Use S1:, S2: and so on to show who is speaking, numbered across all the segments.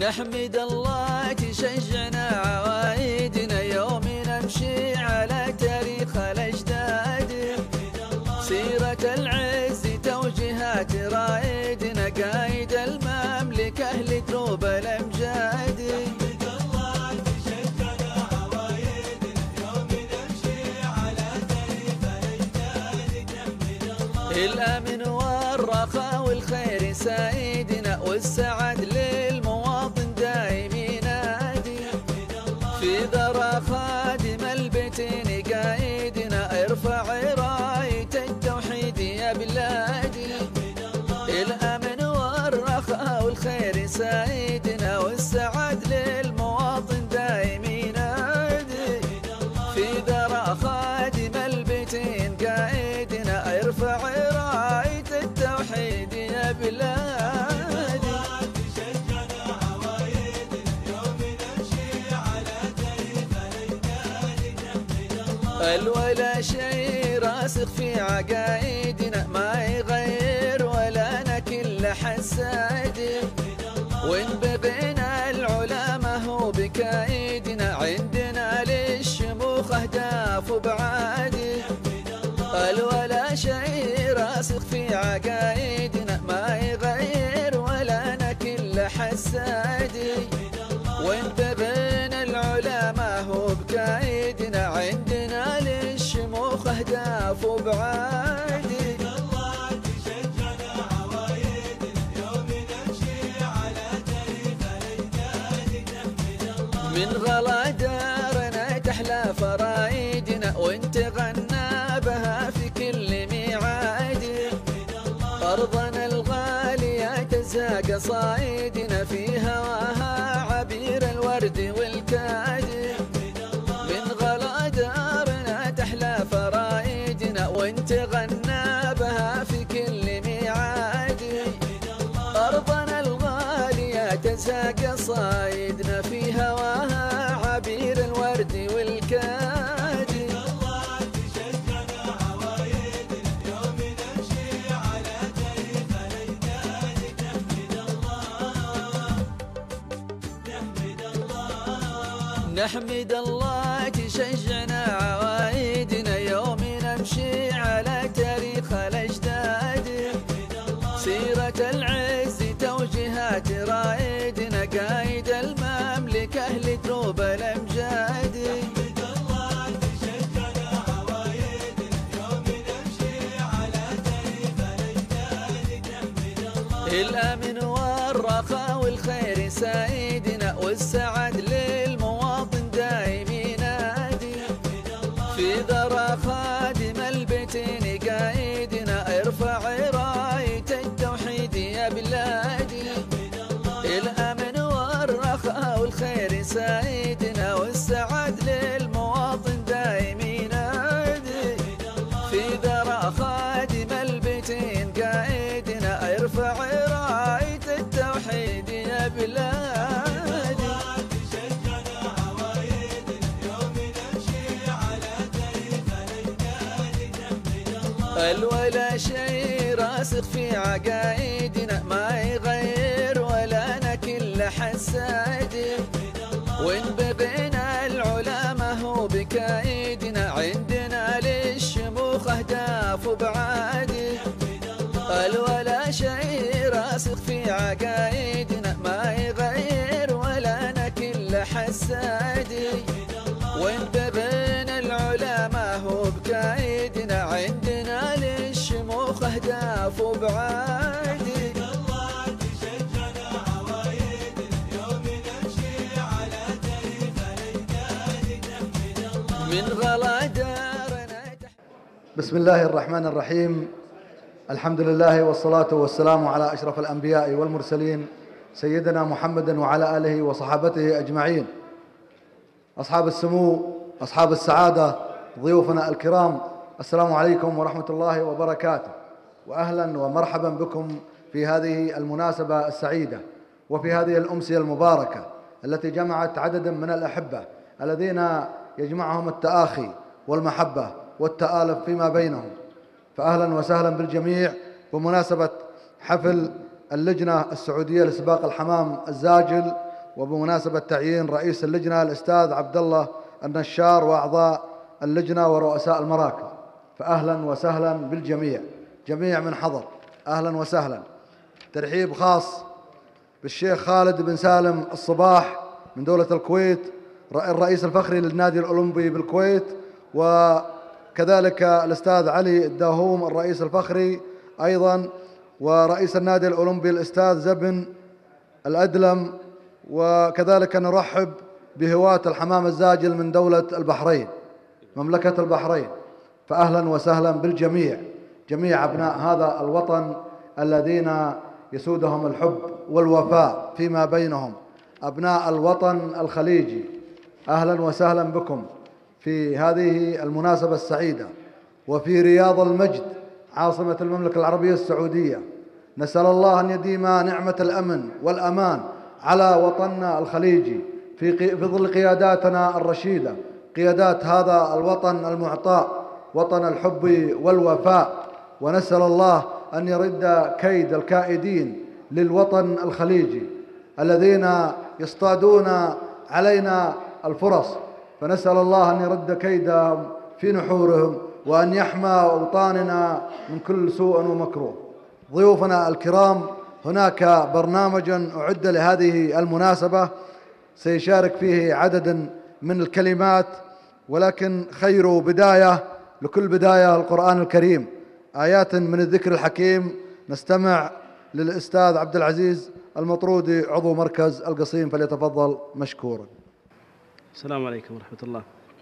S1: نحمد الله تشجعنا عوايدنا يوم نمشي على تاريخ الأجداد، سيرة العز توجيهات رايدنا قايد المملكة لدروب الأمجاد.
S2: نحمد الله تشجعنا عوايدنا يوم نمشي على تاريخ الأجداد. نحمد الله
S1: الأمن والرخاء والخير سايدنا والسعد للمواطن دايم ينادي، في ذرى خادم البيتين قايدنا ارفع راية التوحيد يا بلادي. الأمن والرخاء والخير سايدنا والسعد للمواطن دايم ينادي، في ذرى خادم البيتين قايدنا ارفع راية التوحيد يا بلادي. الولا شي راسخ في عقايدنا ما يغير ولا نكل حساد، وإن بغينا العلا ما هو بكايدنا عندنا للشموخ أهداف وبعادي. الولا شي راسخ في عقايدنا ما يغير ولا نكل حسادي، وإن بغينا العلا ما هو بكايدنا عندنا للشموخ أهداف وبعادي.
S2: الله تشجعنا عوايدنا يوم نمشي على تاريخ الأجداد. نحمد الله
S1: من غلا دارنا تحلى فرايدنا وانت غنى بها في كل ميعاد، أرضنا الغالية تزهى قصايدنا في هواها عبير الورد والكاد. من غلا دارنا تحلى فرايدنا وانت غنى بها في كل ميعاد، أرضنا الغالية تزهى قصايدنا في هواها عبير الورد والكاد.
S2: الله تشجعنا عوايدنا يوم نمشي على تاريخ الأجداد. نحمد الله نحمد الله
S1: نحمد الله تشجعنا عوايدنا يوم نمشي على تاريخ الأجداد، سيرة العز توجيهات رايدنا قايد المملكة لدروب الأمجاد.
S2: نحمد الله تشجعنا عوايدنا يوم نمشي على تاريخ الأجداد. نحمد الله
S1: الأمن والرخاء والخير سايدنا والسعد للمواطن دايم ينادي، في ذرى خادم البيتين قايدنا ارفع راية التوحيد يا بلادي. الأمن والرخاء والخير سايدنا والسعد للمواطن دايم ينادي، في ذرى خادم البيتين قايدنا ارفع راية التوحيد يا بلادي.
S2: تشجعنا عوايدنا يوم نمشي على تاريخ الأجداد. نحمد الله
S1: الولا شي راسخ في عقايدنا ما يغير ولا نكل حسادي، وإن بغينا العلا ما هو بكايدنا عندنا للشموخ أهداف وبعادي. الولا شي راسخ في عقايدنا ما يغير ولا نكل حسادي، وإن بغينا العلا ما هو بكايدنا عندنا للشموخ أهداف وبعادي.
S2: الله تشجعنا عوايدنا يوم نمشي على تاريخ الأجداد. نحمد الله
S1: من غلا دارنا
S3: بسم الله الرحمن الرحيم. الحمد لله والصلاة والسلام على أشرف الأنبياء والمرسلين سيدنا محمد وعلى آله وصحابته أجمعين. أصحاب السمو، أصحاب السعادة، ضيوفنا الكرام، السلام عليكم ورحمة الله وبركاته، وأهلا ومرحبا بكم في هذه المناسبة السعيدة وفي هذه الأمسية المباركة التي جمعت عددا من الأحبة الذين يجمعهم التآخي والمحبة والتآلف فيما بينهم. فأهلا وسهلا بالجميع بمناسبة حفل اللجنة السعودية لسباق الحمام الزاجل وبمناسبة تعيين رئيس اللجنة الأستاذ عبد الله النشار وأعضاء اللجنة ورؤساء المراكز، فأهلا وسهلا بالجميع، جميع من حضر أهلا وسهلا. ترحيب خاص بالشيخ خالد بن سالم الصباح من دولة الكويت، الرئيس الفخري للنادي الأولمبي بالكويت، وكذلك الأستاذ علي الداهوم الرئيس الفخري أيضا، ورئيس النادي الأولمبي الأستاذ زبن الأدلم، وكذلك نرحب بهواة الحمام الزاجل من دولة البحرين مملكة البحرين، فأهلا وسهلا بالجميع، جميع أبناء هذا الوطن الذين يسودهم الحب والوفاء فيما بينهم، أبناء الوطن الخليجي، أهلا وسهلا بكم في هذه المناسبة السعيدة وفي رياض المجد عاصمة المملكة العربية السعودية. نسأل الله أن يديم نعمة الأمن والأمان على وطننا الخليجي في ظل قياداتنا الرشيدة، قيادات هذا الوطن المعطاء، وطن الحب والوفاء، ونسأل الله أن يرد كيد الكائدين للوطن الخليجي الذين يصطادون علينا الفرص، فنسأل الله أن يرد كيدهم في نحورهم وأن يحمى أوطاننا من كل سوء ومكروه. ضيوفنا الكرام، هناك برنامج أعد لهذه المناسبة سيشارك فيه عدد من الكلمات، ولكن خير بداية لكل بداية القرآن الكريم، آيات من الذكر الحكيم. نستمع للأستاذ عبد العزيز المطرودي عضو مركز القصيم، فليتفضل مشكورا.
S4: السلام عليكم ورحمة الله.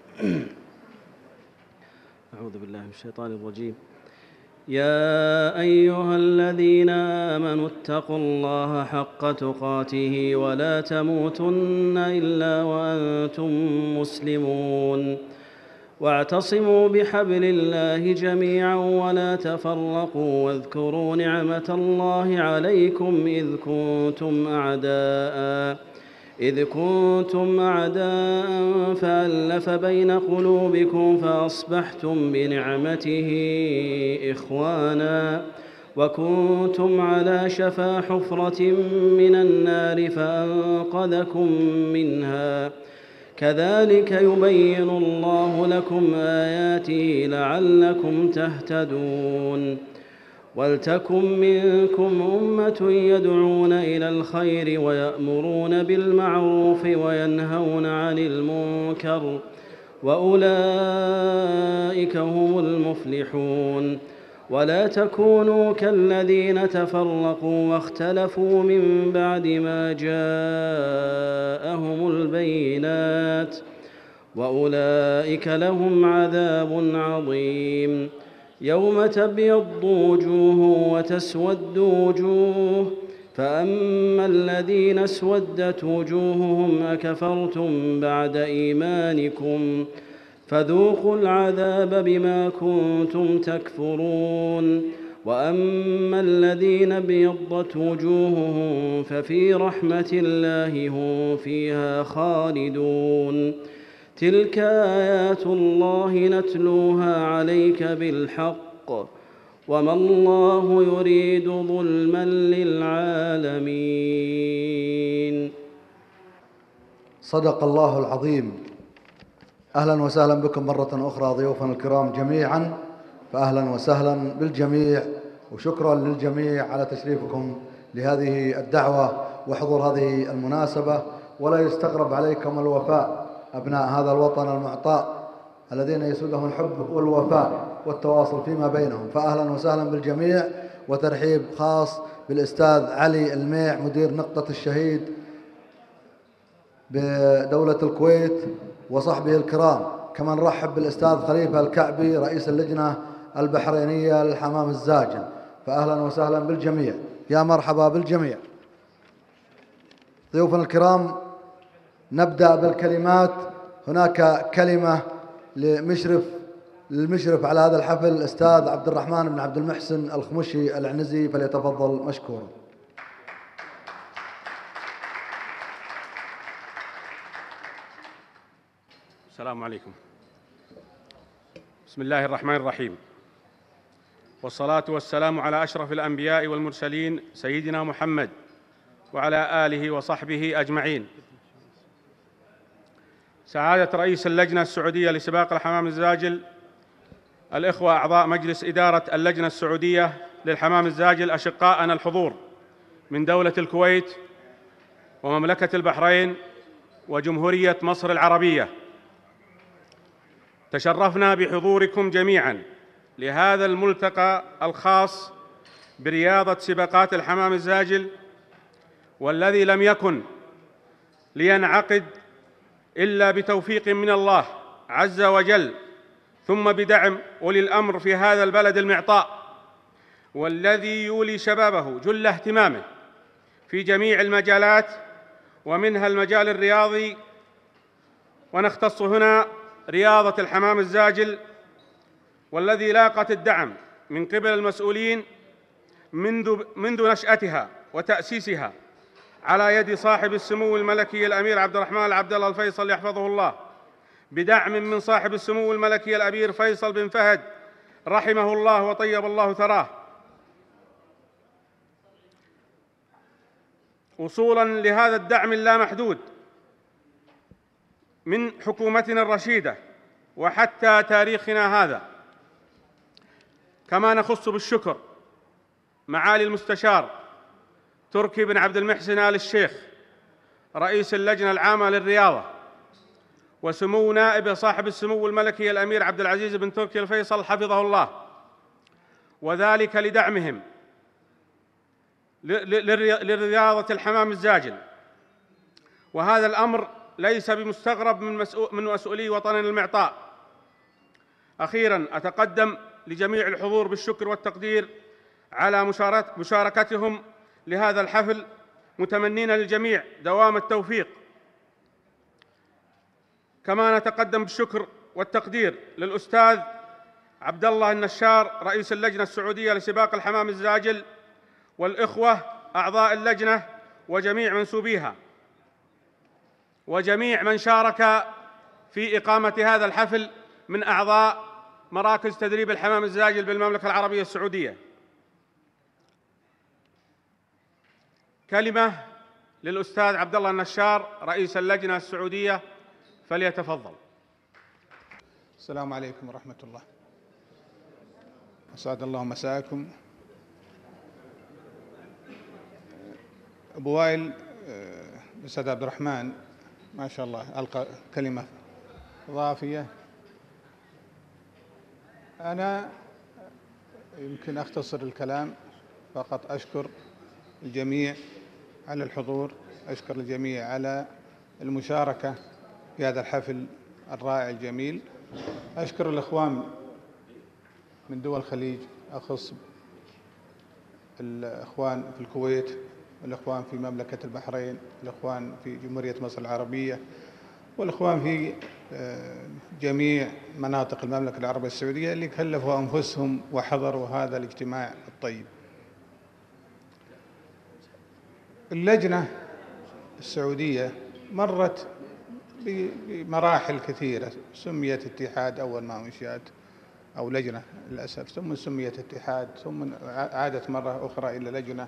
S4: أعوذ بالله من الشيطان الرجيم. يا أيها الذين آمنوا اتقوا الله حق تقاته ولا تموتن إلا وأنتم مسلمون، واعتصموا بحبل الله جميعا ولا تفرقوا، واذكروا نعمة الله عليكم إذ كنتم أعداء فألف بين قلوبكم فأصبحتم بنعمته إخوانا، وكنتم على شفا حفرة من النار فأنقذكم منها، كذلك يبين الله لكم آياته لعلكم تهتدون. ولتكن منكم أمة يدعون إلى الخير ويأمرون بالمعروف وينهون عن المنكر، وأولئك هم المفلحون. ولا تكونوا كالذين تفرقوا واختلفوا من بعد ما جاءهم البينات، وأولئك لهم عذاب عظيم. يوم تبيض وجوه وتسود وجوه، فأما الذين اسودت وجوههم أكفرتم بعد إيمانكم فذوقوا العذاب بما كنتم تكفرون. وأما الذين ابيضت وجوههم ففي رحمة الله هم فيها خالدون. تلك آيات الله نتلوها عليك بالحق، وما الله يريد ظلما للعالمين.
S3: صدق الله العظيم. أهلا وسهلا بكم مرة أخرى ضيوفنا الكرام جميعا، فأهلا وسهلا بالجميع، وشكرا للجميع على تشريفكم لهذه الدعوة وحضور هذه المناسبة. ولا يستغرب عليكم الوفاء، أبناء هذا الوطن المعطاء الذين يسودهم الحب والوفاء والتواصل فيما بينهم، فأهلا وسهلا بالجميع. وترحيب خاص بالأستاذ علي الميع مدير نقطة الشهيد بدولة الكويت وصحبه الكرام. كما نرحب بالأستاذ خليفة الكعبي رئيس اللجنة البحرينية للحمام الزاجل، فأهلا وسهلا بالجميع، يا مرحبا بالجميع. ضيوفنا الكرام، نبدأ بالكلمات. هناك كلمة للمشرف على هذا الحفل الأستاذ عبد الرحمن بن عبد المحسن الخمشي العنزي، فليتفضل مشكورا.
S5: السلام عليكم. بسم الله الرحمن الرحيم، والصلاة والسلام على أشرف الأنبياء والمرسلين سيدنا محمد وعلى آله وصحبه أجمعين. سعادة رئيس اللجنة السعودية لسباق الحمام الزاجل، الإخوة أعضاء مجلس إدارة اللجنة السعودية للحمام الزاجل، أشقاءنا الحضور من دولة الكويت ومملكة البحرين وجمهورية مصر العربية، تشرفنا بحضوركم جميعاً لهذا الملتقى الخاص برياضة سباقات الحمام الزاجل، والذي لم يكن لينعقد إلا بتوفيق من الله عز وجل، ثم بدعم أولي الأمر في هذا البلد المعطاء، والذي يولي شبابه جل اهتمامه في جميع المجالات ومنها المجال الرياضي. ونختص هنا رياضة الحمام الزاجل، والذي لاقت الدعم من قبل المسؤولين منذ نشأتها وتأسيسها على يد صاحب السمو الملكي الأمير عبد الرحمن عبد الله الفيصل يحفظه الله، بدعم من صاحب السمو الملكي الأمير فيصل بن فهد رحمه الله وطيب الله ثراه، وصولاً لهذا الدعم اللامحدود من حكومتنا الرشيدة وحتى تاريخنا هذا. كما نخص بالشكر معالي المستشار تركي بن عبد المحسن آل الشيخ رئيس اللجنة العامة للرياضة، وسمو نائب صاحب السمو الملكي الأمير عبد العزيز بن تركي الفيصل حفظه الله، وذلك لدعمهم لرياضة الحمام الزاجل. وهذا الأمر ليس بمستغرب من مسؤولي وطننا المعطاء. أخيراً أتقدم لجميع الحضور بالشكر والتقدير على مشاركتهم لهذا الحفل، متمنين للجميع دوام التوفيق. كما نتقدم بالشكر والتقدير للأستاذ عبد الله النشار رئيس اللجنة السعودية لسباق الحمام الزاجل، والإخوة أعضاء اللجنة وجميع منسوبيها، وجميع من شارك في إقامة هذا الحفل من أعضاء مراكز تدريب الحمام الزاجل بالمملكة العربية السعودية. كلمة للأستاذ عبد الله النشار رئيس اللجنة السعودية، فليتفضل.
S6: السلام عليكم ورحمة الله. أسعد الله مساءكم. أبو وائل الأستاذ عبد الرحمن ما شاء الله ألقى كلمة إضافية. أنا يمكن أختصر الكلام، فقط أشكر الجميع على الحضور، أشكر الجميع على المشاركة في هذا الحفل الرائع الجميل. أشكر الإخوان من دول الخليج، أخص الإخوان في الكويت، والإخوان في مملكة البحرين، الإخوان في جمهورية مصر العربية، والإخوان في جميع مناطق المملكة العربية السعودية اللي كلفوا أنفسهم وحضروا هذا الاجتماع الطيب. اللجنة السعودية مرت بمراحل كثيرة، سميت اتحاد أول ما أنشئت، أو لجنة للأسف، ثم سميت اتحاد، ثم عادت مرة أخرى إلى لجنة.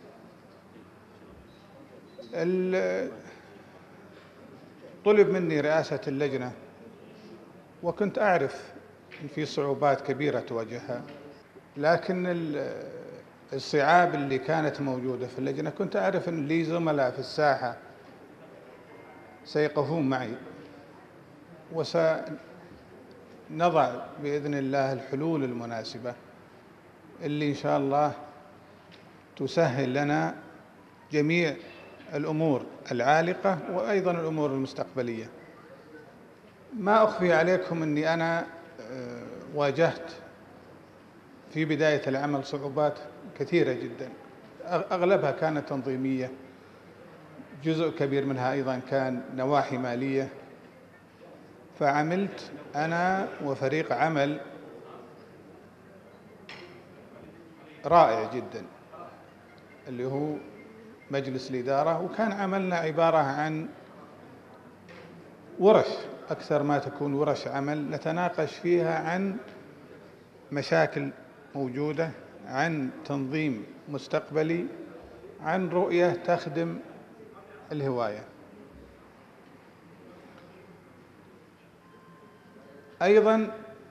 S6: طلب مني رئاسة اللجنة، وكنت أعرف أن في صعوبات كبيرة تواجهها، لكن الصعاب اللي كانت موجودة في اللجنة كنت أعرف أن لي زملاء في الساحة سيقفون معي، وسنضع بإذن الله الحلول المناسبة اللي إن شاء الله تسهل لنا جميع الأمور العالقة وأيضا الأمور المستقبلية. ما أخفي عليكم أني أنا واجهت في بداية العمل صعوبات كثيرة جدا، أغلبها كانت تنظيمية، جزء كبير منها أيضا كان نواحي مالية. فعملت أنا وفريق عمل رائع جدا اللي هو مجلس الإدارة، وكان عملنا عبارة عن ورش، أكثر ما تكون ورش عمل نتناقش فيها عن مشاكل موجودة، عن تنظيم مستقبلي، عن رؤية تخدم الهواية. أيضا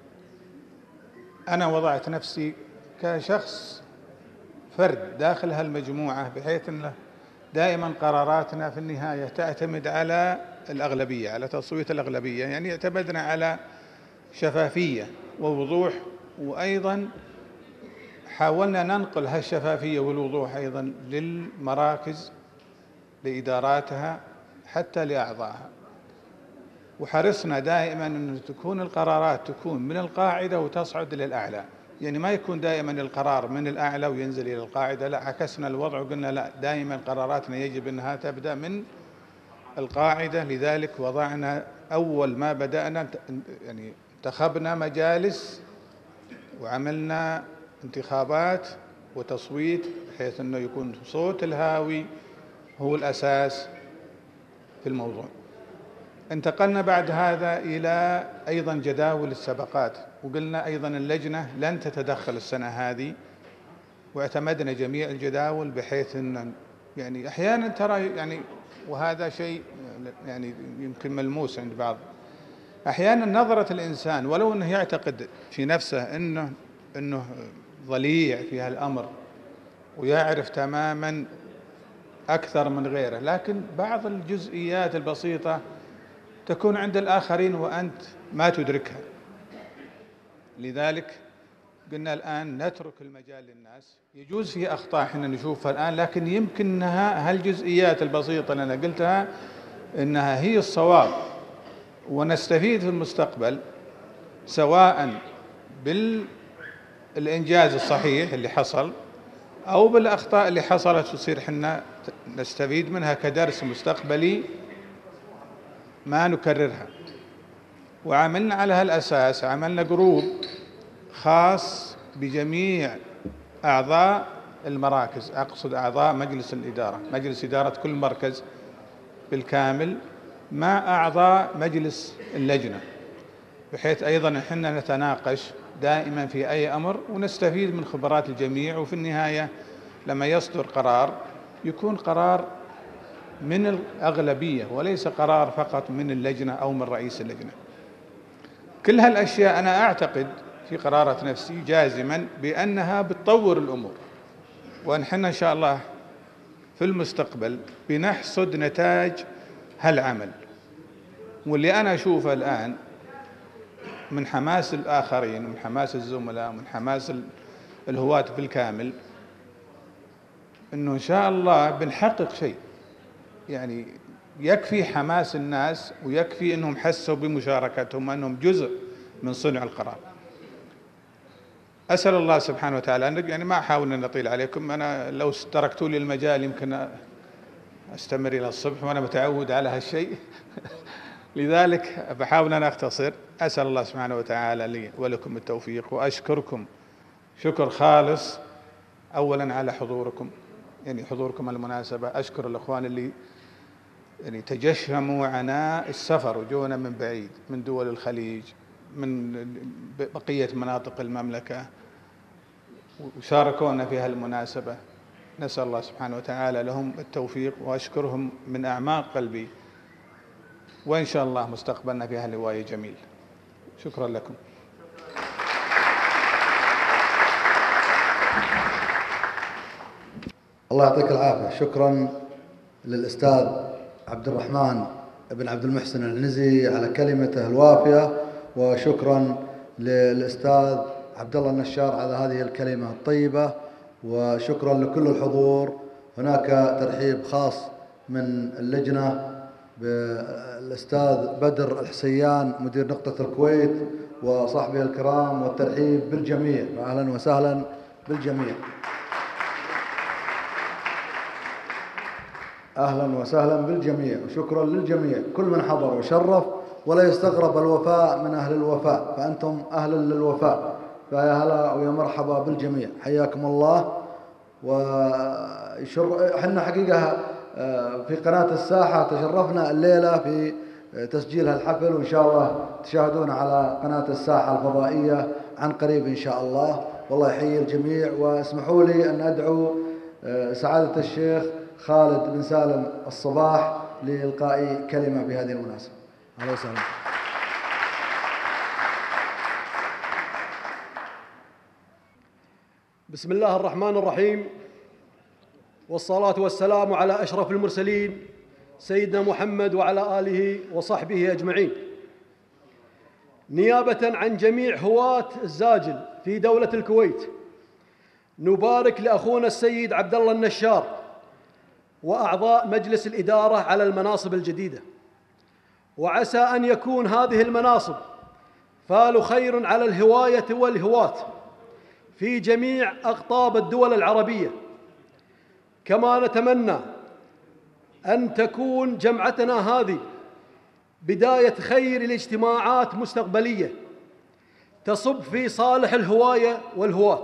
S6: أنا وضعت نفسي كشخص فرد داخل هالمجموعة، بحيث أن دائما قراراتنا في النهاية تعتمد على الأغلبية، على تصويت الأغلبية. يعني اعتمدنا على شفافية ووضوح، وأيضا حاولنا ننقل هالشفافية والوضوح أيضا للمراكز لإداراتها حتى لأعضائها، وحرصنا دائما أن تكون القرارات تكون من القاعدة وتصعد للأعلى. يعني ما يكون دائما القرار من الأعلى وينزل إلى القاعدة، لا، عكسنا الوضع وقلنا لا، دائما قراراتنا يجب أنها تبدأ من القاعدة. لذلك وضعنا أول ما بدأنا يعني انتخبنا مجالس وعملنا انتخابات وتصويت، بحيث أنه يكون صوت الهاوي هو الأساس في الموضوع. انتقلنا بعد هذا إلى أيضا جداول السبقات، وقلنا أيضا اللجنة لن تتدخل السنة هذه، واعتمدنا جميع الجداول، بحيث أن يعني أحيانا ترى يعني، وهذا شيء يعني يمكن ملموس عند بعض، أحيانا نظرة الإنسان ولو أنه يعتقد في نفسه أنه ضليع في هالأمر ويعرف تماما أكثر من غيره، لكن بعض الجزئيات البسيطة تكون عند الآخرين وأنت ما تدركها. لذلك قلنا الآن نترك المجال للناس، يجوز في أخطاء احنا نشوفها الآن، لكن يمكنها هالجزئيات البسيطة اللي أنا قلتها إنها هي الصواب، ونستفيد في المستقبل سواء بالإنجاز الصحيح اللي حصل أو بالأخطاء اللي حصلت، تصير احنا نستفيد منها كدرس مستقبلي ما نكررها. وعملنا على هالأساس، عملنا جروب خاص بجميع أعضاء المراكز، أقصد أعضاء مجلس الإدارة، مجلس إدارة كل مركز بالكامل مع أعضاء مجلس اللجنة، بحيث أيضا احنا نتناقش دائما في أي أمر ونستفيد من خبرات الجميع، وفي النهاية لما يصدر قرار يكون قرار من الأغلبية وليس قرار فقط من اللجنة أو من رئيس اللجنة. كل هالأشياء أنا أعتقد في قرارة نفسي جازما بأنها بتطور الأمور، ونحن إن شاء الله في المستقبل بنحصد نتاج هالعمل. واللي أنا أشوفه الآن من حماس الآخرين ومن حماس الزملاء ومن حماس الهواة بالكامل، إنه إن شاء الله بنحقق شيء. يعني يكفي حماس الناس ويكفي أنهم حسوا بمشاركتهم أنهم جزء من صنع القرار. أسأل الله سبحانه وتعالى، يعني ما أحاول أن أطيل عليكم، أنا لو تركتوا لي المجال يمكن أستمر إلى الصبح وأنا متعود على هالشيء لذلك بحاول أن أختصر. أسأل الله سبحانه وتعالى لي ولكم التوفيق، وأشكركم شكر خالص أولا على حضوركم، يعني حضوركم المناسبة. أشكر الأخوان اللي يعني تجشموا عناء السفر وجونا من بعيد، من دول الخليج، من بقية مناطق المملكة، وشاركونا في هالمناسبة. نسأل الله سبحانه وتعالى لهم التوفيق، وأشكرهم من أعماق قلبي، وإن شاء الله مستقبلنا في هالهواية جميل. شكرا لكم.
S3: الله يعطيك العافية. شكرا للأستاذ عبد الرحمن بن عبد المحسن العنزي على كلمته الوافية، وشكرا للأستاذ عبد الله النشار على هذه الكلمة الطيبة، وشكرا لكل الحضور. هناك ترحيب خاص من اللجنة بالأستاذ بدر الحسيان مدير نقطة الكويت وصحبه الكرام، والترحيب بالجميع، أهلا وسهلا بالجميع. أهلا وسهلا بالجميع، وشكرا للجميع كل من حضر وشرف، ولا يستغرب الوفاء من أهل الوفاء، فأنتم أهل للوفاء، فيا هلا ويا مرحبا بالجميع، حياكم الله. وحنا حقيقة في قناة الساحة تشرفنا الليلة في تسجيل هالحفل، وإن شاء الله تشاهدون على قناة الساحة الفضائية عن قريب إن شاء الله. والله يحيي الجميع. واسمحوا لي أن أدعو سعادة الشيخ خالد بن سالم الصباح لإلقاء كلمة بهذه المناسبة. أهلا وسهلا.
S7: بسم الله الرحمن الرحيم، والصلاة والسلام على أشرف المرسلين سيدنا محمد وعلى آله وصحبه أجمعين. نيابة عن جميع هواة الزاجل في دولة الكويت، نبارك لأخونا السيد عبد الله النشار وأعضاء مجلس الإدارة على المناصب الجديدة، وعسى أن يكون هذه المناصب فال خير على الهواية والهواة في جميع أقطاب الدول العربية. كما نتمنى أن تكون جمعتنا هذه بداية خير الاجتماعات مستقبلية تصب في صالح الهواية والهواة.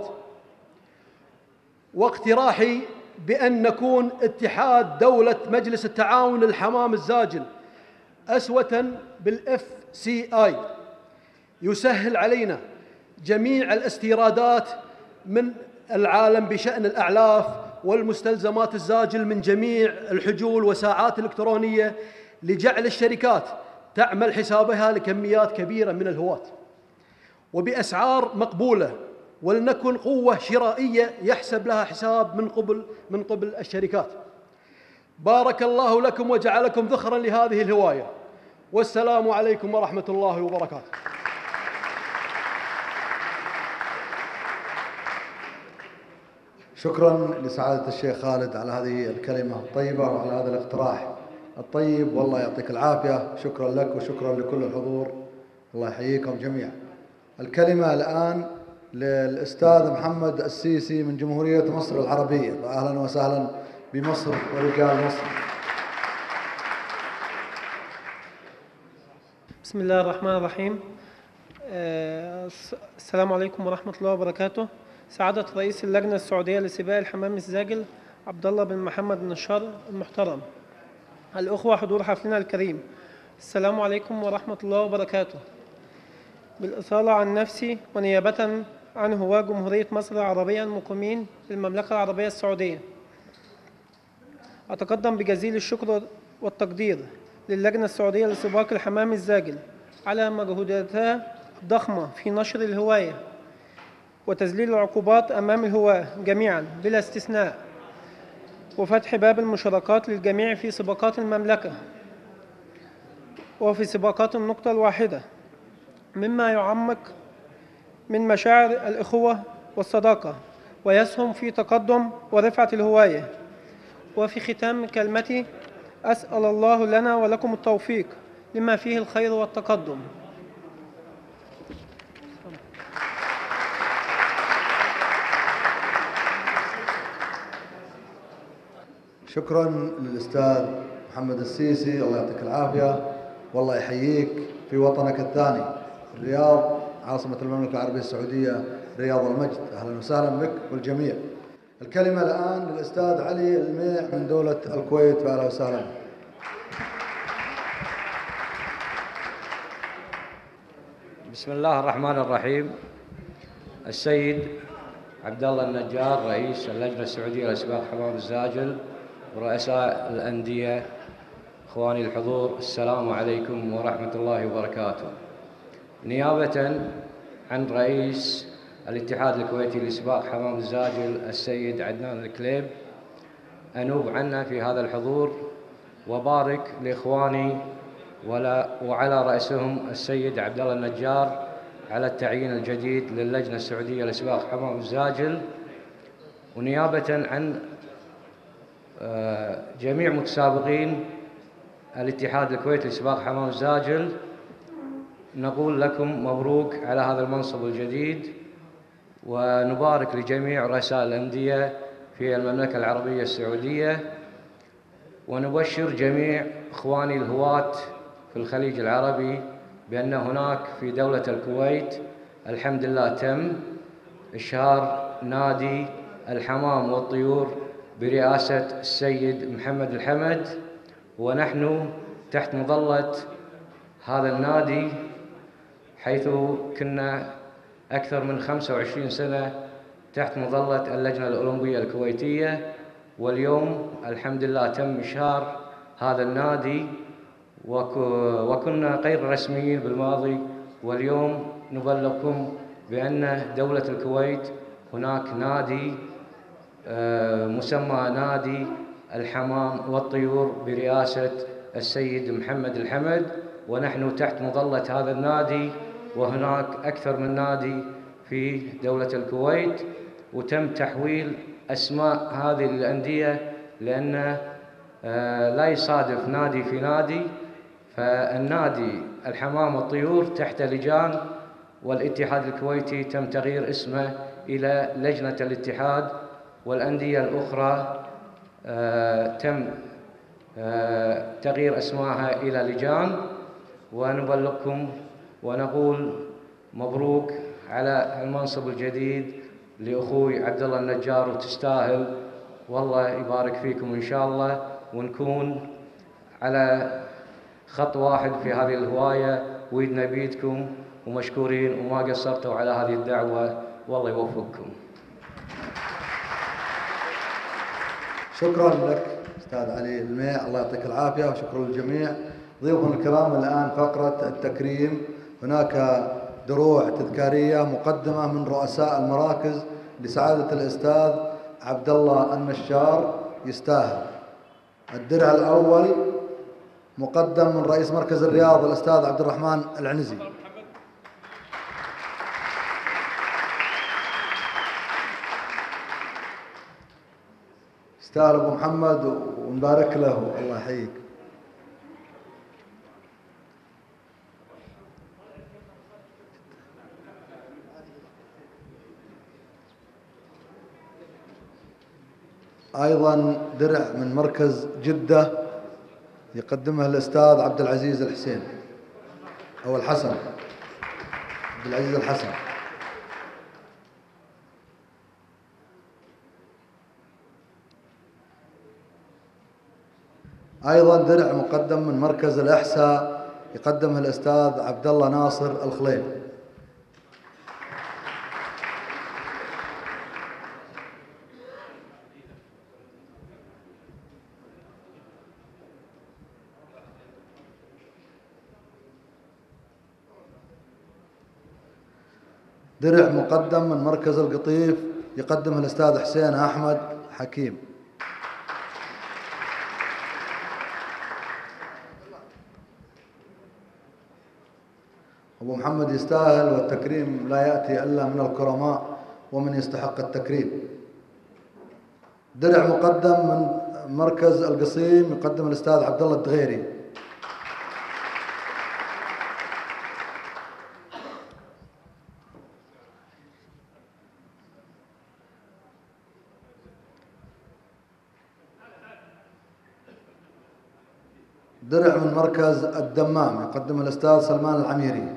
S7: واقتراحي بأن نكون اتحاد دولة مجلس التعاون للحمام الزاجل أسوة بالFCI يسهل علينا جميع الاستيرادات من العالم بشأن الأعلاف والمستلزمات الزاجل من جميع الحجول وساعات الإلكترونية، لجعل الشركات تعمل حسابها لكميات كبيرة من الهواة وبأسعار مقبولة، ولنكن قوة شرائية يحسب لها حساب من قبل الشركات. بارك الله لكم وجعلكم ذخرا لهذه الهواية، والسلام عليكم ورحمة الله وبركاته.
S3: شكرا لسعادة الشيخ خالد على هذه الكلمة الطيبة وعلى هذا الاقتراح الطيب، والله يعطيك العافية. شكرا لك وشكرا لكل الحضور، الله يحييكم جميعا. الكلمة الآن للأستاذ محمد السيسي من جمهورية مصر العربية، أهلا وسهلا بمصر ورجال مصر.
S8: بسم الله الرحمن الرحيم. السلام عليكم ورحمة الله وبركاته. سعادة رئيس اللجنة السعودية لسباق الحمام الزاجل عبد الله بن محمد النشار المحترم، الأخوة حضور حفلنا الكريم، السلام عليكم ورحمة الله وبركاته. بالإطالة عن نفسي ونيابة عن هواة جمهورية مصر العربية المقيمين في المملكة العربية السعودية، أتقدم بجزيل الشكر والتقدير للجنة السعودية لسباق الحمام الزاجل على مجهوداتها الضخمة في نشر الهواية وتذليل العقوبات أمام الهواة جميعا بلا استثناء، وفتح باب المشاركات للجميع في سباقات المملكة وفي سباقات النقطة الواحدة، مما يعمق من مشاعر الإخوة والصداقة ويسهم في تقدم ورفعة الهواية. وفي ختام كلمتي أسأل الله لنا ولكم التوفيق لما فيه الخير والتقدم.
S3: شكرا للأستاذ محمد السيسي، الله يعطيك العافية والله يحييك في وطنك الثاني الرياض، عاصمة المملكة العربية السعودية، رياض المجد. أهلا وسهلا بك والجميع. الكلمة الآن للأستاذ علي الميع من دولة الكويت، فأهلا وسهلا.
S9: بسم الله الرحمن الرحيم. السيد عبد الله النجار رئيس اللجنة السعودية لسباق حمام الزاجل ورؤساء الأندية، إخواني الحضور، السلام عليكم ورحمة الله وبركاته. نيابة عن رئيس الاتحاد الكويتي لسباق حمام الزاجل السيد عدنان الكليب، أنوب عنا في هذا الحضور وبارك لإخواني وعلى رأسهم السيد عبد الله النجار على التعيين الجديد للجنة السعودية لسباق حمام الزاجل. ونيابة عن جميع متسابقين الاتحاد الكويتي لسباق حمام الزاجل، نقول لكم مبروك على هذا المنصب الجديد، ونبارك لجميع رؤساء الأندية في المملكة العربية السعودية، ونبشر جميع إخواني الهواة في الخليج العربي بأن هناك في دولة الكويت الحمد لله تم إشهار نادي الحمام والطيور برئاسة السيد محمد الحمد، ونحن تحت مظلة هذا النادي، حيث كنا أكثر من 25 سنة تحت مظلة اللجنة الأولمبية الكويتية، واليوم الحمد لله تم إشهار هذا النادي، وكنا غير رسميين بالماضي، واليوم نبلغكم بأن دولة الكويت هناك نادي مسمى نادي الحمام والطيور برئاسة السيد محمد الحمد، ونحن تحت مظلة هذا النادي، وهناك أكثر من نادي في دولة الكويت، وتم تحويل أسماء هذه الأندية لأن لا يصادف نادي في نادي، فالنادي الحمام والطيور تحت لجان، والاتحاد الكويتي تم تغيير اسمه إلى لجنة الاتحاد، والأندية الأخرى تم تغيير أسمائها إلى لجان. ونبلغكم ونقول مبروك على المنصب الجديد لأخوي عبد الله النجار، وتستاهل، والله يبارك فيكم إن شاء الله، ونكون على خط واحد في هذه الهواية، ويدنا بيدكم ومشكورين وما قصرتوا على هذه الدعوة، والله يوفقكم.
S3: شكرا لك أستاذ علي الميع، الله يعطيك العافية، وشكرا للجميع. ضيوفنا الكرام، الآن فقرة التكريم. هناك دروع تذكارية مقدمة من رؤساء المراكز لسعادة الأستاذ عبد الله النشار، يستاهل. الدرع الأول مقدم من رئيس مركز الرياض الأستاذ عبد الرحمن العنزي. يستاهل أبو محمد ونبارك له، الله يحييك. أيضا درع من مركز جدة يقدمها الأستاذ عبد العزيز الحسين أو الحسن، عبد العزيز الحسن. أيضا درع مقدم من مركز الإحساء يقدمها الأستاذ عبد الله ناصر الخليل. درع مقدم من مركز القطيف يقدمها الأستاذ حسين أحمد حكيم. أبو محمد يستاهل، والتكريم لا يأتي إلا من الكرماء ومن يستحق التكريم. درع مقدم من مركز القصيم يقدم الأستاذ عبد الله الدغيري. درع من مركز الدمام يقدم الأستاذ سلمان العميري.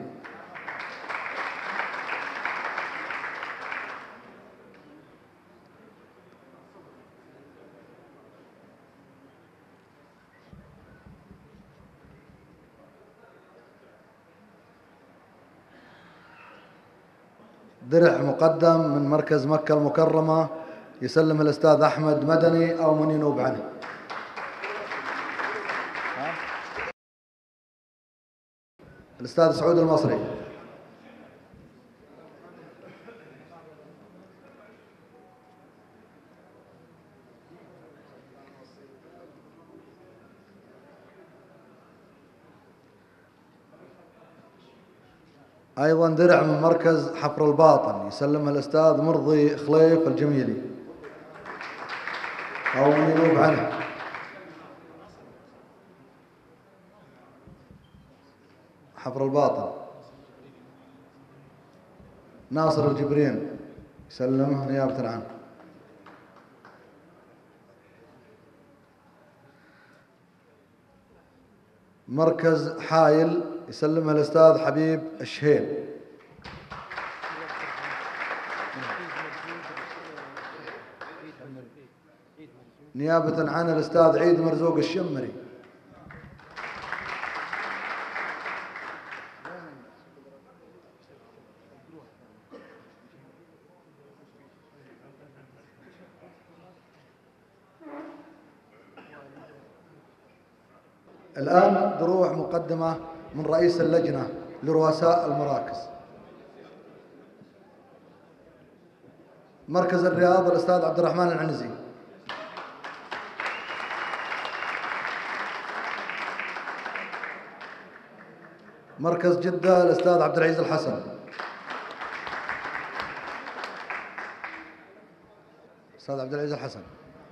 S3: درع مقدم من مركز مكة المكرمة يسلم الأستاذ أحمد مدني أو من ينوب عنه. الأستاذ سعود المصري. أيضا درع من مركز حفر الباطن يسلمها الأستاذ مرضي خليف الجميلي أو من ينوب عنه. حفر الباطن ناصر الجبرين يسلمه نيابة عنه. مركز حايل يسلمها الأستاذ حبيب الشهيل. نيابة عن الأستاذ عيد مرزوق الشمري. الآن دروع مقدمة من رئيس اللجنة لرؤساء المراكز. مركز الرياض الأستاذ عبد الرحمن العنزي. مركز جدة الأستاذ عبد العزيز الحسن. أستاذ عبد العزيز الحسن.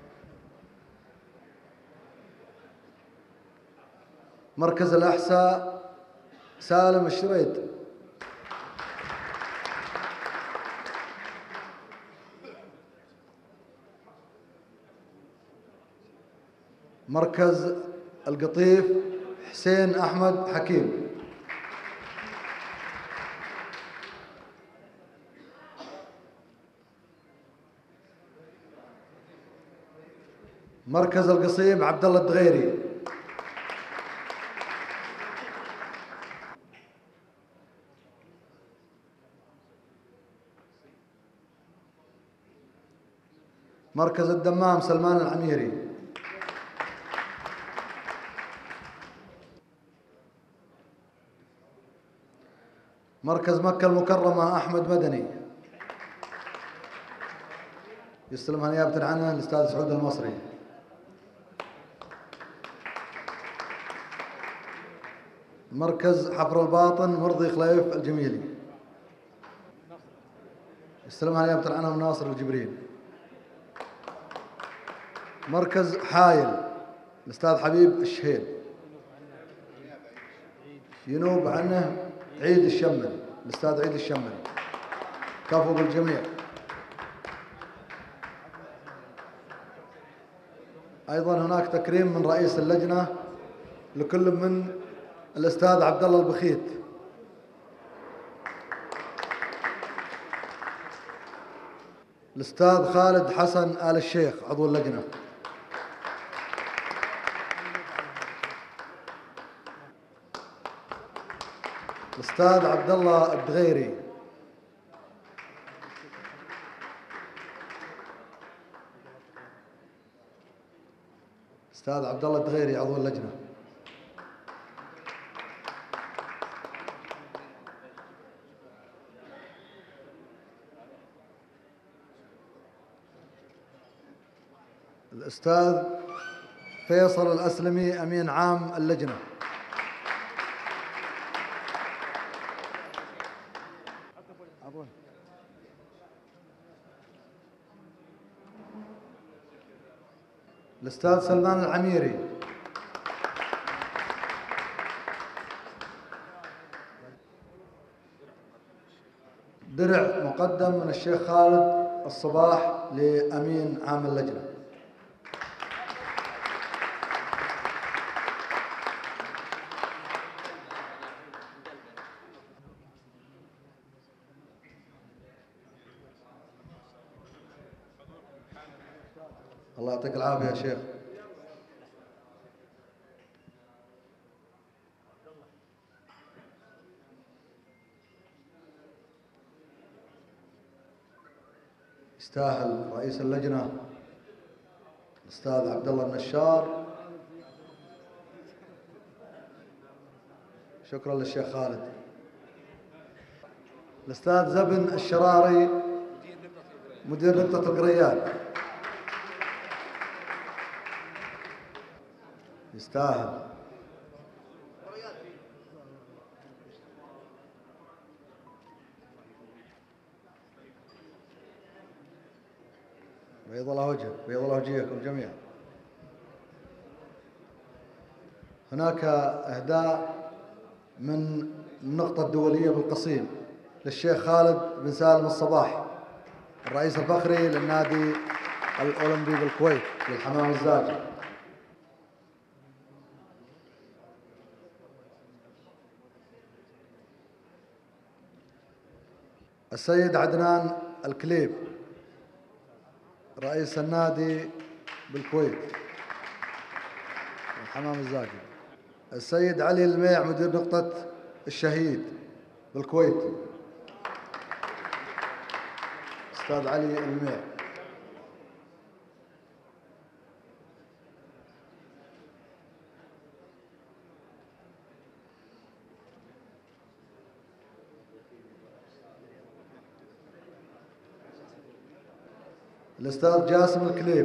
S3: مركز الأحساء سالم الشريد. مركز القطيف حسين أحمد حكيم. مركز القصيم عبد الله الدغيري. مركز الدمام سلمان العميري. مركز مكة المكرمة أحمد مدني، يستلمها نيابة عنه الأستاذ سعود المصري. مركز حفر الباطن مرضي خليف الجميلي، يستلمها نيابة عنه ناصر الجبريل. مركز حايل الأستاذ حبيب الشهيد، ينوب عنه عيد الشمري، الأستاذ عيد الشمري، كفو بالجميع. أيضا هناك تكريم من رئيس اللجنة لكل من الأستاذ عبد الله البخيت، الأستاذ خالد حسن آل الشيخ عضو اللجنة، الأستاذ عبد الله الدغيري، الأستاذ عبد الله الدغيري عضو اللجنة. الأستاذ فيصل الأسلمي أمين عام اللجنة. الأستاذ سلمان العميري. درع مقدم من الشيخ خالد الصباح لأمين عام اللجنة. الله يعطيك العافية يا شيخ. يستاهل رئيس اللجنة الأستاذ عبد الله النشار. شكرا للشيخ خالد. الأستاذ زبن الشراري مدير نقطة القريات، يستاهل. بيض الله وجهك، بيض الله وجهكم جميعا. هناك إهداء من النقطة الدولية بالقصيم للشيخ خالد بن سالم الصباح، الرئيس الفخري للنادي الأولمبي بالكويت للحمام الزاجل. السيد عدنان الكليب رئيس النادي بالكويت الحمام الزاجل. السيد علي الميع مدير نقطة الشهيد بالكويت، أستاذ علي الميع. الأستاذ جاسم الكليب.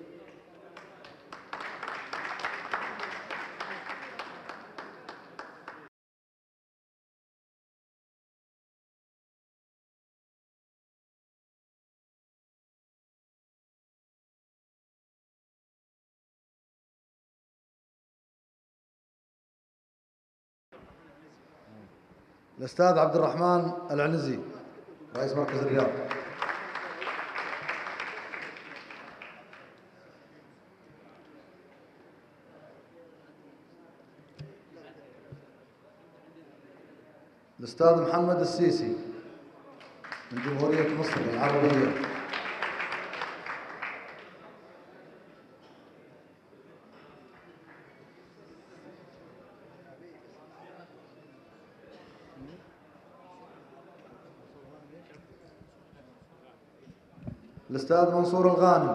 S3: الأستاذ عبد الرحمن العنزي رئيس مركز الرياض. الأستاذ محمد السيسي من جمهورية مصر العربية. الأستاذ منصور الغانم.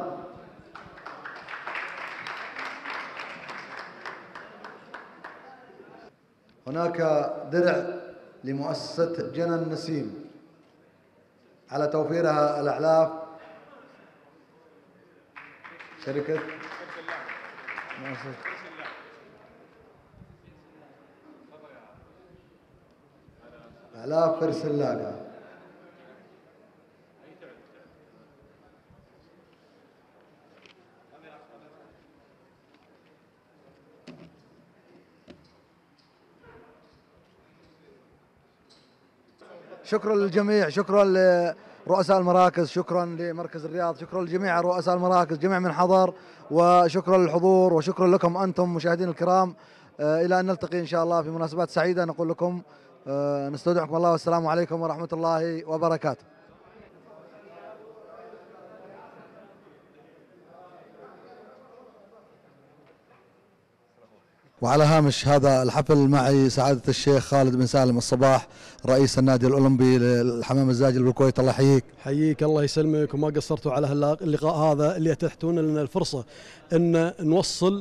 S3: هناك درع لمؤسسة جنن نسيم على توفيرها الأعلاف، شركة أعلاف فرس اللاقة. شكرا للجميع، شكرا لرؤساء المراكز، شكرا لمركز الرياض، شكرا لجميع رؤساء المراكز، جميع من حضر، وشكرا للحضور، وشكرا لكم أنتم مشاهدين الكرام. إلى أن نلتقي إن شاء الله في مناسبات سعيدة. نقول لكم نستودعكم الله والسلام عليكم ورحمة الله وبركاته. وعلى هامش هذا الحفل معي سعادة الشيخ خالد بن سالم الصباح رئيس النادي الأولمبي للحمام الزاجل بالكويت. الله يحييك.
S7: حييك الله يسلمك، وما قصرتوا على اللقاء هذا اللي اتحتون لنا الفرصة أن نوصل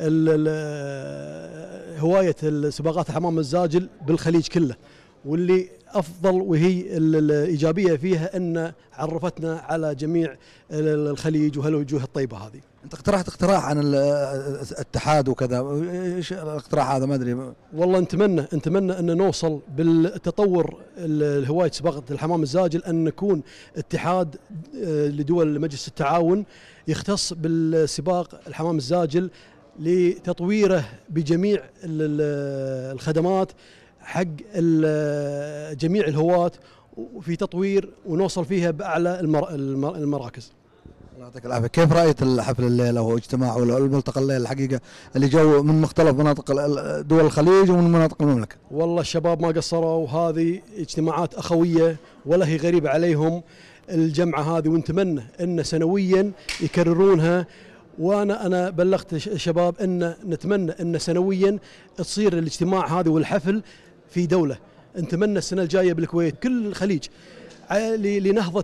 S7: هواية سباقات الحمام الزاجل بالخليج كله، واللي أفضل وهي الإيجابية فيها أن عرفتنا على جميع الخليج وهالوجوه الطيبة هذه.
S3: أنت اقترحت اقتراح عن الاتحاد وكذا، إيش الاقتراح هذا؟ ما أدري
S7: والله نتمنى أن نوصل بالتطور الهواية سباقة الحمام الزاجل أن نكون اتحاد لدول مجلس التعاون يختص بالسباق الحمام الزاجل لتطويره بجميع الخدمات حق جميع الهواة وفي تطوير ونوصل فيها بأعلى المراكز.
S3: الله يعطيك العافية. كيف رأيت الحفل الليلة واجتماع الملتقى الليلة الحقيقة اللي جو من مختلف مناطق دول الخليج ومن مناطق المملكة؟
S7: والله الشباب ما قصروا، وهذه اجتماعات أخوية ولا هي غريبة عليهم الجمعة هذه، ونتمنى أن سنويا يكررونها. وانا بلغت الشباب ان نتمنى ان سنويا تصير الاجتماع هذا والحفل في دولة. نتمنى السنة الجاية بالكويت كل الخليج لنهضة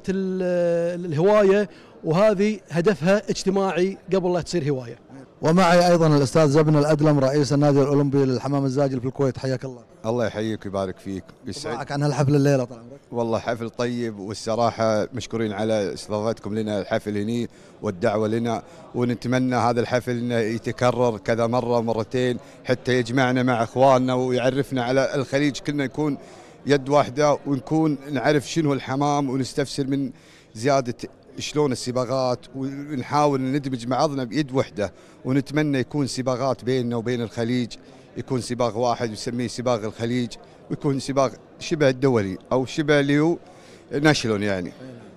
S7: الهواية، وهذه هدفها اجتماعي قبل لا تصير هواية.
S3: ومعي أيضا الأستاذ زبن الأدلم رئيس النادي الأولمبي للحمام الزاجل في الكويت. حياك الله.
S10: الله يحييك ويبارك فيك.
S3: يسعدك عن هالحفل الليلة طال عمرك.
S10: والله حفل طيب، والصراحة مشكورين على استضافتكم لنا الحفل هني والدعوة لنا، ونتمنى هذا الحفل انه يتكرر كذا مرة مرتين حتى يجمعنا مع اخواننا ويعرفنا على الخليج كلنا، نكون يد واحدة ونكون نعرف شنو الحمام ونستفسر من زيادة شلون السباقات، ونحاول ندمج بعضنا بيد وحدة. ونتمنى يكون سباقات بيننا وبين الخليج، يكون سباق واحد يسميه سباق الخليج، ويكون سباق شبه الدولي او شبه ليو ناشلون يعني.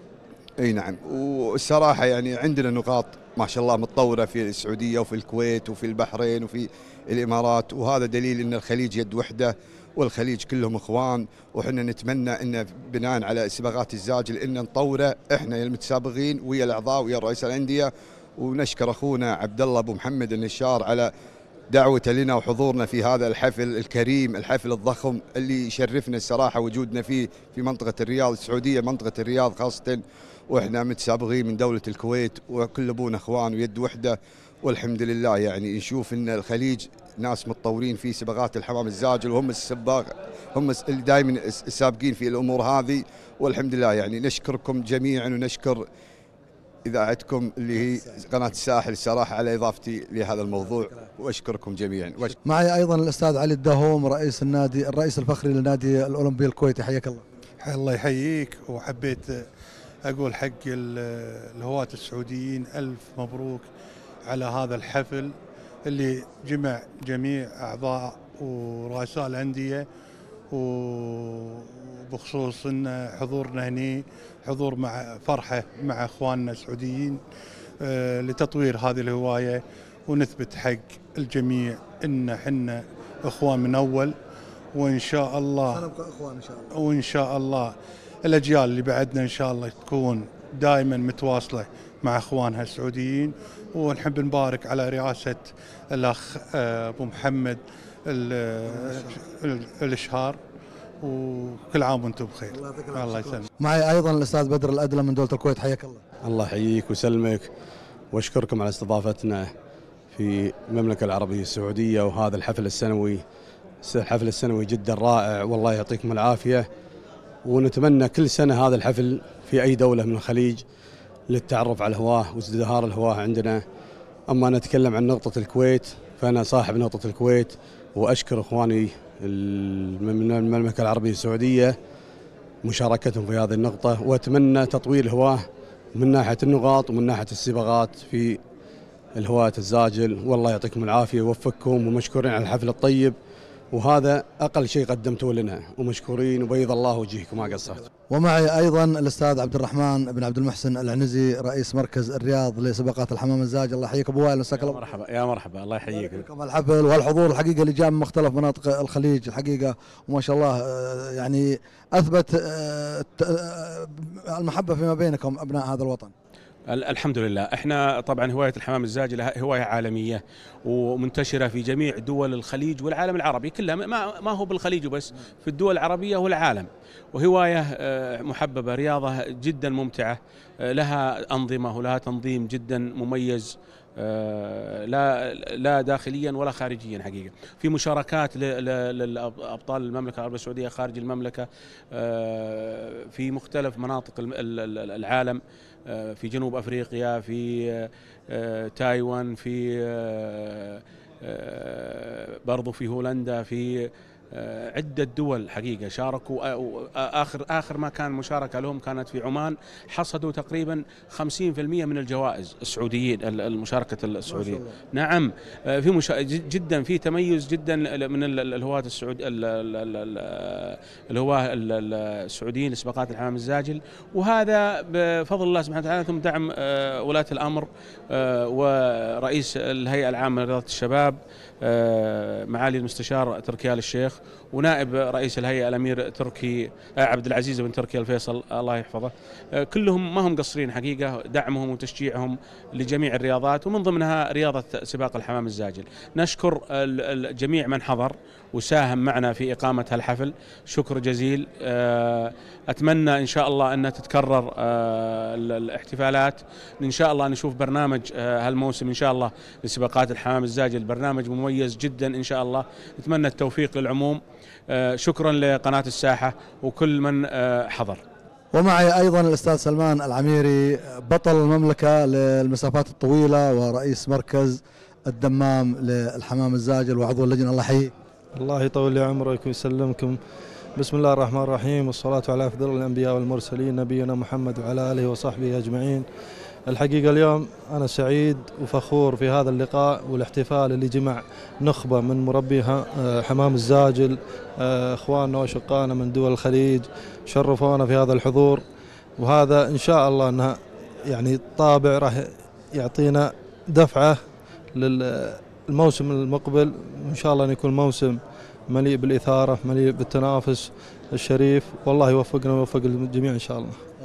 S10: اي نعم. والصراحه يعني عندنا نقاط ما شاء الله متطوره في السعوديه وفي الكويت وفي البحرين وفي الامارات، وهذا دليل ان الخليج يد وحده والخليج كلهم اخوان. وحنا نتمنى ان بناء على سباقات الزاجل ان نطوره احنا المتسابقين ويا الاعضاء ويا رئيس الانديه. ونشكر اخونا عبد الله ابو محمد النشار على دعوته لنا وحضورنا في هذا الحفل الكريم، الحفل الضخم اللي يشرفنا الصراحه وجودنا فيه في منطقه الرياض السعوديه، منطقه الرياض خاصه، واحنا متسابقين من دوله الكويت وكل ابونا اخوان ويد وحده. والحمد لله يعني نشوف ان الخليج ناس متطورين في سباقات الحمام الزاجل، وهم السباق هم اللي دائما السابقين في الامور هذه. والحمد لله يعني نشكركم جميعا ونشكر اذاعتكم اللي هي قناه الساحل الصراحه على اضافتي لهذا الموضوع، واشكركم جميعا.
S3: معي ايضا الاستاذ علي الدهوم رئيس النادي الرئيس الفخري للنادي الاولمبي الكويتي، حياك الله.
S6: الله يحييك. وحبيت اقول حق الهواة السعوديين الف مبروك على هذا الحفل اللي جمع جميع اعضاء ورؤساء الانديه، وبخصوص ان حضورنا هني حضور مع فرحه مع اخواننا السعوديين لتطوير هذه الهوايه، ونثبت حق الجميع ان احنا اخوان من اول، وان شاء الله
S3: سنبقى اخوان ان شاء الله،
S6: وان شاء الله الاجيال اللي بعدنا ان شاء الله تكون دائما متواصله مع اخوانها السعوديين. ونحب نبارك على رئاسه الاخ ابو محمد الاشهار، وكل عام وانتم بخير. الله يسلمك.
S3: معي ايضا الاستاذ بدر الادلم من دوله الكويت، حياك الله.
S11: الله يحييك ويسلمك، واشكركم على استضافتنا في المملكه العربيه السعوديه وهذا الحفل السنوي. الحفل السنوي جدا رائع، والله يعطيكم العافيه، ونتمنى كل سنه هذا الحفل في اي دوله من الخليج للتعرف على الهواه وازدهار الهواه عندنا. اما نتكلم عن نقطه الكويت، فانا صاحب نقطه الكويت، واشكر اخواني من المملكه العربيه السعوديه مشاركتهم في هذه النقطه، واتمنى تطوير الهواه من ناحيه النقاط ومن ناحيه السباقات في الهواة الزاجل. والله يعطيكم العافيه ويوفقكم، ومشكورين على الحفل الطيب، وهذا اقل شيء قدمتوه لنا، ومشكورين وبيض الله وجهكم ما قصرت.
S3: ومعي ايضا الاستاذ عبد الرحمن بن عبد المحسن العنزي رئيس مركز الرياض لسباقات الحمام الزاجل. الله يحييك ابو وائل، مساك الله.
S11: مرحبا يا مرحبا، الله يحييك.
S3: الحفل والحضور الحقيقه اللي جاء من مختلف مناطق الخليج الحقيقه، وما شاء الله يعني اثبت المحبه فيما بينكم ابناء هذا الوطن.
S5: الحمد لله. احنا طبعا هوايه الحمام الزاجل هوايه عالميه ومنتشره في جميع دول الخليج والعالم العربي كلها، ما هو بالخليج وبس، في الدول العربيه والعالم، وهوايه محببه، رياضه جدا ممتعه، لها انظمه ولها تنظيم جدا مميز، لا داخليا ولا خارجيا حقيقه. في مشاركات للابطال المملكه العربيه السعوديه خارج المملكه في مختلف مناطق العالم، في جنوب افريقيا، في تايوان، في برضو في هولندا، في عدة دول حقيقة شاركوا. آخر ما كان مشاركة لهم كانت في عمان، حصدوا تقريبا 50% من الجوائز السعوديين، المشاركة السعودية. نعم، في جدا في تميز جدا من الهواة السعوديين لسباقات الحمام الزاجل، وهذا بفضل الله سبحانه وتعالى، ثم دعم ولاة الأمر ورئيس الهيئة العامة لرياضة الشباب معالي المستشار تركي آل الشيخ، ونائب رئيس الهيئة الأمير تركي عبد العزيز بن تركي الفيصل الله يحفظه. كلهم ما هم قصرين حقيقة، دعمهم وتشجيعهم لجميع الرياضات، ومن ضمنها رياضة سباق الحمام الزاجل. نشكر جميع من حضر وساهم معنا في إقامة هالحفل، شكر جزيل. أتمنى إن شاء الله أن تتكرر الاحتفالات، إن شاء الله نشوف برنامج هالموسم إن شاء الله لسباقات الحمام الزاجل، برنامج مميز جدا إن شاء الله. نتمنى التوفيق للعموم. شكرا لقناة الساحة وكل من حضر.
S3: ومعي أيضا الأستاذ سلمان العميري بطل المملكة للمسافات الطويلة ورئيس مركز الدمام للحمام الزاجل وعضو اللجنة. الله يحييك.
S12: الله يطول لي عمرك ويسلمكم. بسم الله الرحمن الرحيم، والصلاة على أفضل الأنبياء والمرسلين نبينا محمد وعلى آله وصحبه أجمعين. الحقيقة اليوم أنا سعيد وفخور في هذا اللقاء والاحتفال اللي جمع نخبة من مربي حمام الزاجل، إخواننا وشقانا من دول الخليج، شرفونا في هذا الحضور، وهذا إن شاء الله أنها يعني طابع راح يعطينا دفعة للموسم المقبل، وإن شاء الله أن يكون موسم مليء بالإثارة، مليء بالتنافس الشريف، والله يوفقنا ويوفق الجميع إن شاء الله.